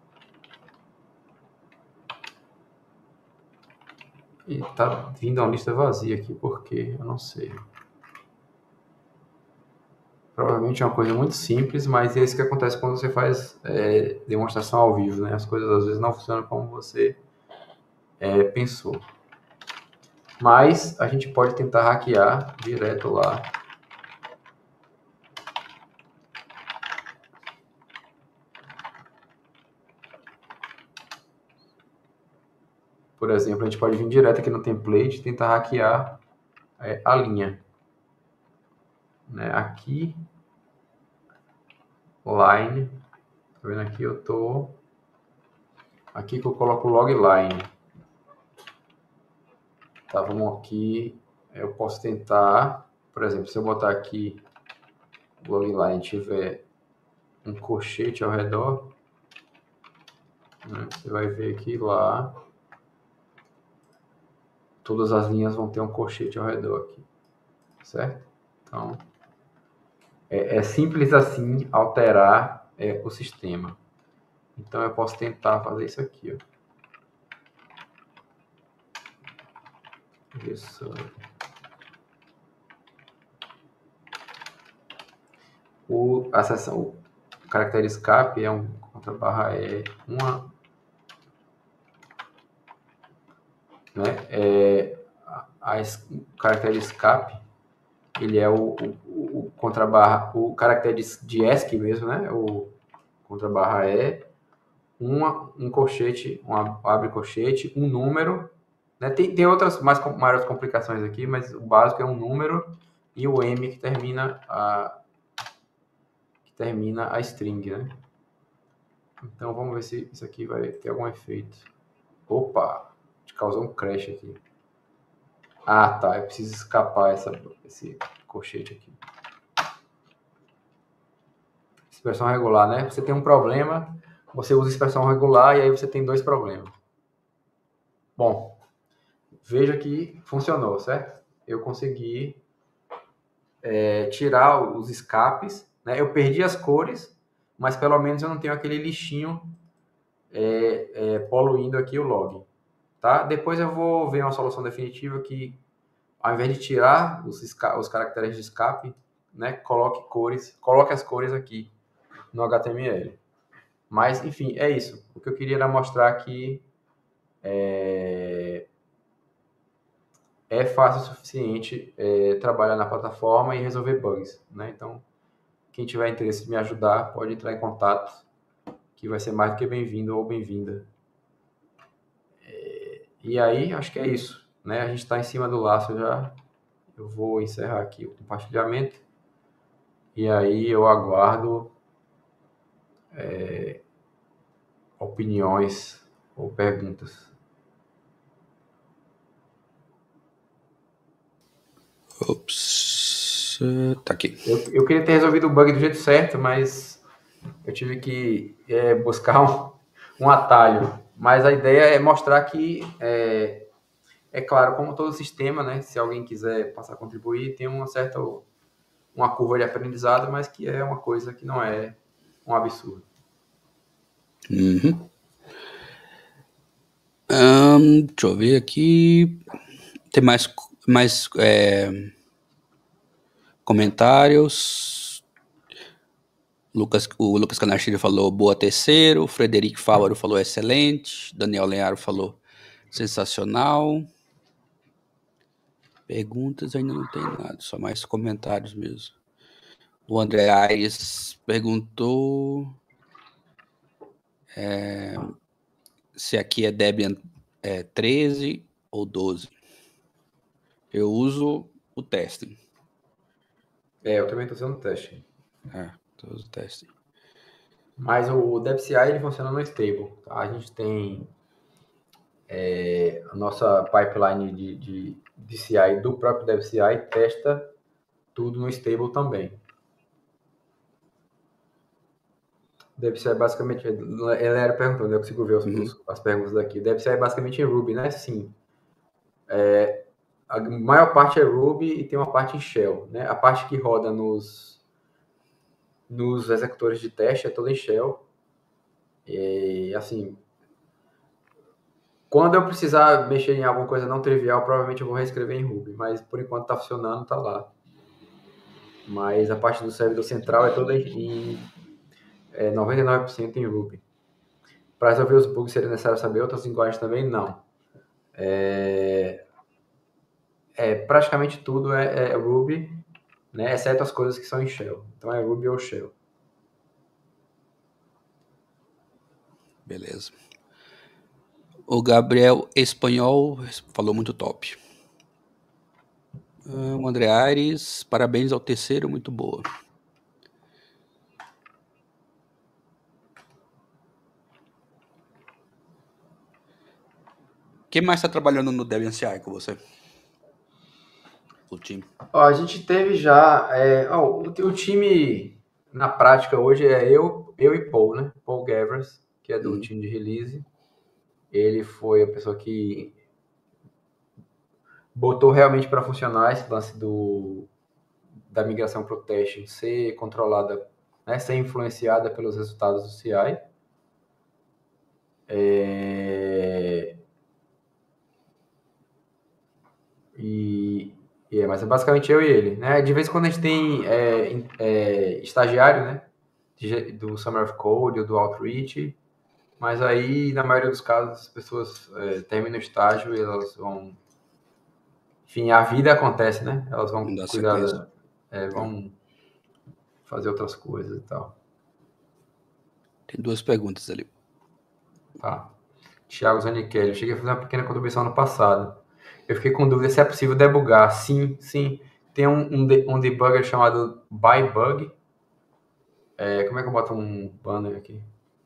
E tá vindo uma lista vazia aqui, porque eu não sei. Provavelmente é uma coisa muito simples, mas é isso que acontece quando você faz é, demonstração ao vivo, né? As coisas às vezes não funcionam como você é, pensou. Mas a gente pode tentar hackear direto lá. Por exemplo, a gente pode vir direto aqui no template e tentar hackear é, a linha. Né? Aqui, line, tá vendo aqui? Eu tô aqui que eu coloco logline. Tá, vamos aqui. Eu posso tentar, por exemplo, se eu botar aqui logline tiver um colchete ao redor, né? Você vai ver que lá todas as linhas vão ter um colchete ao redor aqui, certo? Então, é, é simples assim alterar é, o sistema. Então, eu posso tentar fazer isso aqui, ó. Isso. O, a seção, o caractere escape é um contra barra E, uma, né? É, a, a, o caractere escape, ele é o, o, o contra barra, o caractere de, de ESC mesmo, né? O contra barra E, uma, um colchete, um abre colchete, um número, né? Tem, tem outras mais maiores complicações aqui, mas o básico é um número e o M que termina a que termina a string, né? Então vamos ver se isso aqui vai ter algum efeito. Opa, causou um crash aqui. Ah, tá, eu preciso escapar essa, esse colchete aqui. Expressão regular, né? Você tem um problema, você usa expressão regular e aí você tem dois problemas. Bom, veja que funcionou, certo? Eu consegui é, tirar os escapes, né? Eu perdi as cores, mas pelo menos eu não tenho aquele lixinho é, é, poluindo aqui o log, tá? Depois eu vou ver uma solução definitiva que, ao invés de tirar os, os caracteres de escape, né, coloque cores, coloque as cores aqui no H T M L. Mas, enfim, é isso. O que eu queria era mostrar que é, é fácil o suficiente é, trabalhar na plataforma e resolver bugs, né? Então, quem tiver interesse em me ajudar, pode entrar em contato, que vai ser mais do que bem-vindo ou bem-vinda. É, e aí, acho que é isso, né? A gente está em cima do laço já. Eu vou encerrar aqui o compartilhamento. E aí eu aguardo é, opiniões ou perguntas. Ops, tá aqui. Eu, eu queria ter resolvido o bug do jeito certo, mas eu tive que é, buscar um, um atalho. Mas a ideia é mostrar que, é, é claro, como todo sistema, né? Se alguém quiser passar a contribuir, tem uma certa uma curva de aprendizado, mas que é uma coisa que não é um absurdo. Uhum. Um, deixa eu ver aqui. Tem mais, mais é, comentários. Lucas, o Lucas Canachiri falou boa terceiro. O Frederico Fávaro falou excelente. Daniel Lenharo falou sensacional. Perguntas ainda não tem nada, só mais comentários mesmo. O André Aires perguntou é, se aqui é Debian é, treze ou doze. Eu uso o teste. É, eu também estou usando o teste. É, eu uso o teste. Mas o DebCI ele funciona no stable. Tá? A gente tem é, a nossa pipeline de, de, de C I do próprio DebCI testa tudo no stable também. DebCI é basicamente, ela era perguntando, eu consigo ver os, uhum. os, as perguntas daqui. DebCI é basicamente em Ruby, né? Sim. É, a maior parte é Ruby e tem uma parte em Shell, né? A parte que roda nos nos executores de teste é toda em Shell. E assim, quando eu precisar mexer em alguma coisa não trivial, provavelmente eu vou reescrever em Ruby, mas por enquanto tá funcionando, tá lá. Mas a parte do servidor central é toda em é, noventa e nove por cento em Ruby. Para resolver os bugs, seria necessário saber outras linguagens também? Não. É, é praticamente tudo é, é Ruby, né? Exceto as coisas que são em Shell. Então é Ruby ou Shell. Beleza. O Gabriel Espanhol falou muito top. O André Aires, parabéns ao terceiro, muito boa. Quem mais está trabalhando no Debian C I com você? O time. Ó, a gente teve já... É, ó, o, o time, na prática, hoje é eu, eu e Paul, né? Paul Gavras, que é do uhum. time de release. Ele foi a pessoa que botou realmente para funcionar esse lance do, da migração para o teste ser controlada, né, ser influenciada pelos resultados do C I. É... E, e, mas é basicamente eu e ele, né? De vez em quando a gente tem é, é, estagiário, né? de, do Summer of Code ou do Outreach, mas aí, na maioria dos casos, as pessoas é, terminam o estágio e elas vão... Enfim, a vida acontece, né? Elas vão Não dá cuidar, sequência. da, é, vão fazer outras coisas e tal. Tem duas perguntas ali. Tá. Thiago Zanichelli, eu cheguei a fazer uma pequena contribuição no passado. Eu fiquei com dúvida se é possível debugar. Sim, sim. Tem um, um, de, um debugger chamado ByBug. É, como é que eu boto um banner aqui?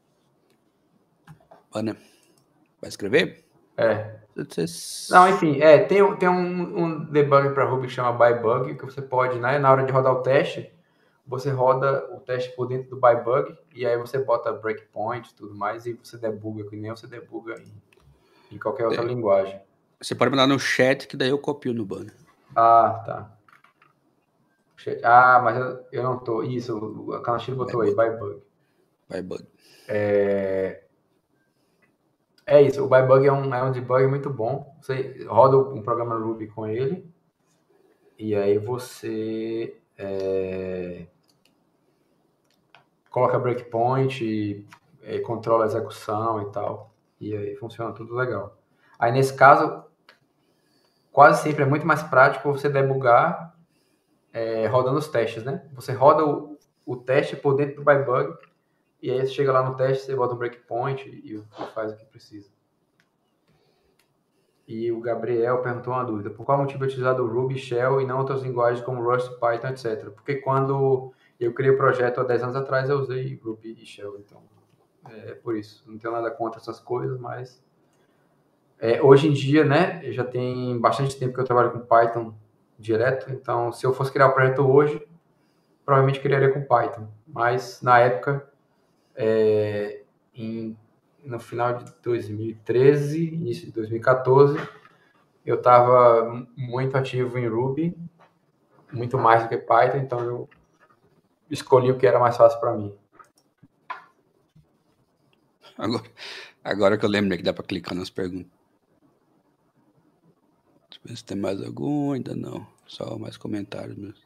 Banner. Vai escrever? É. Vocês... Não, enfim, é, tem, tem um, um debugger para Ruby que chama ByBug, que você pode, né, na hora de rodar o teste, você roda o teste por dentro do ByBug, e aí você bota breakpoint e tudo mais, e você debuga, que nem você debuga em, em qualquer outra é. linguagem. Você pode mandar no chat, que daí eu copio no banner. Ah, tá. Ah, mas eu, eu não tô. Isso, a Canachiro botou aí, ByBug. ByBug. É... é isso, o ByBug é um, é um debug muito bom. Você roda um programa Ruby com ele, e aí você é... coloca breakpoint, e, e controla a execução e tal. E aí funciona tudo legal. Aí nesse caso, quase sempre é muito mais prático você debugar é, rodando os testes, né? Você roda o, o teste por dentro do ByBug, e aí você chega lá no teste, você bota um breakpoint e faz o que precisa. E o Gabriel perguntou uma dúvida. Por qual motivo é utilizado o Ruby, Shell e não outras linguagens como Rust, Python, etcétera? Porque quando eu criei o projeto há dez anos atrás, eu usei Ruby e Shell. Então, é por isso. Não tenho nada contra essas coisas, mas... É, hoje em dia, né, já tem bastante tempo que eu trabalho com Python direto. Então, se eu fosse criar o um projeto hoje, provavelmente criaria com Python. Mas, na época, é, em, no final de dois mil e treze, início de dois mil e quatorze, eu estava muito ativo em Ruby, muito mais do que Python, então eu escolhi o que era mais fácil para mim. Agora, agora que eu lembrei que dá para clicar nas perguntas. Deixa eu ver se tem mais algum, ainda não. Só mais comentários mesmo.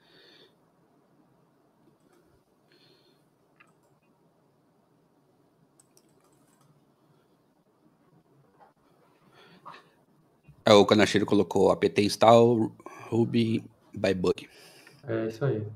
É, o Canachiro colocou apt install Ruby ByBug. É isso aí.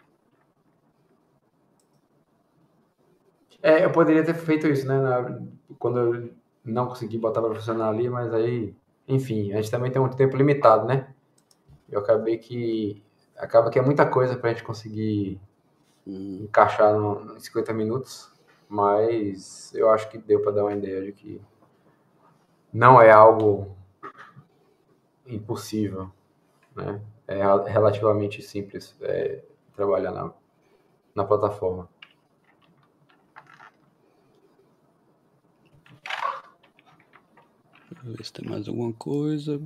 É, eu poderia ter feito isso, né? Na, quando eu não consegui botar para funcionar ali, mas aí, enfim, a gente também tem um tempo limitado, né? Eu acabei que acaba que é muita coisa para a gente conseguir hum. encaixar no, em cinquenta minutos, mas eu acho que deu para dar uma ideia de que não é algo impossível, né? É relativamente simples é, trabalhar na, na plataforma. Deixa eu ver se tem mais alguma coisa.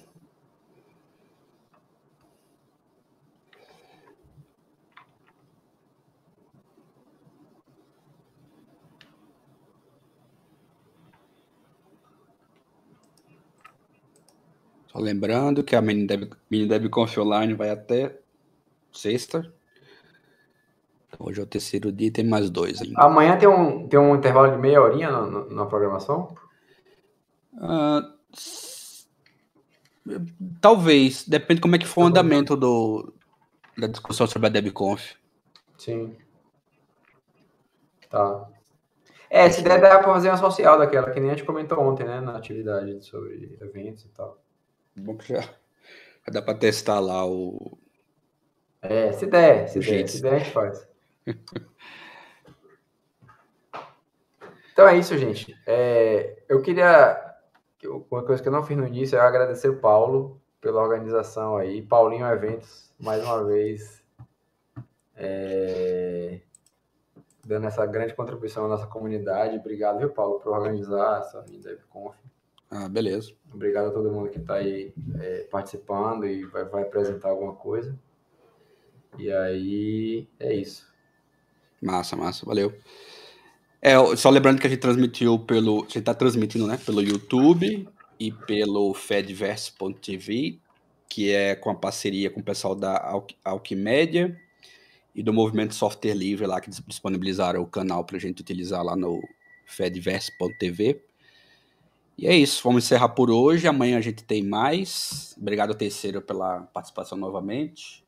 Só lembrando que a MiniDevConf Online vai até sexta. Então, hoje é o terceiro dia e tem mais dois ainda. Amanhã tem um, tem um intervalo de meia horinha na, na, na programação? Uh, talvez. Depende de como é que for o andamento do, da discussão sobre a DevConf. Sim. Tá. É, se der, dá pra fazer uma social daquela, que nem a gente comentou ontem, né? Na atividade sobre eventos e tal. Bom que já, já dá pra testar lá o... É, se der, se der, se der, a gente faz. Então é isso, gente. É, eu queria... Uma coisa que eu não fiz no início é agradecer o Paulo pela organização aí. Paulinho Eventos, mais uma vez, é, dando essa grande contribuição à nossa comunidade. Obrigado, viu, Paulo, por organizar essa MiniDevConf. Ah, beleza. Obrigado a todo mundo que está aí é, participando e vai, vai apresentar alguma coisa. E aí, é isso. Massa, massa, valeu. É, só lembrando que a gente transmitiu pelo... A gente tá transmitindo, né? Pelo YouTube e pelo Fediverse ponto T V, que é com a parceria com o pessoal da Alquimédia e do movimento Software Livre lá, que disponibilizaram o canal para a gente utilizar lá no fedverse ponto t v. E é isso, vamos encerrar por hoje. Amanhã a gente tem mais. Obrigado, Terceiro, pela participação novamente.